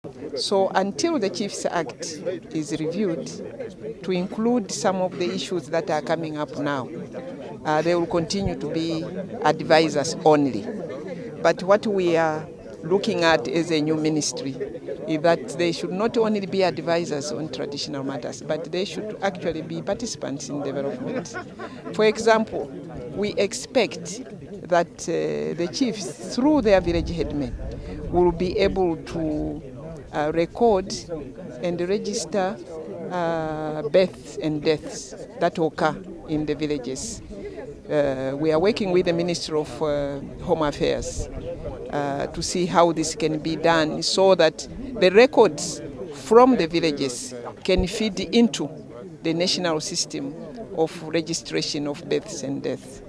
So until the Chiefs Act is reviewed to include some of the issues that are coming up now, they will continue to be advisors only. But what we are looking at as a new ministry is that they should not only be advisors on traditional matters, but they should actually be participants in development. For example, we expect that the chiefs, through their village headmen, will be able to record and register births and deaths that occur in the villages. We are working with the Ministry of Home Affairs to see how this can be done so that the records from the villages can feed into the national system of registration of births and deaths.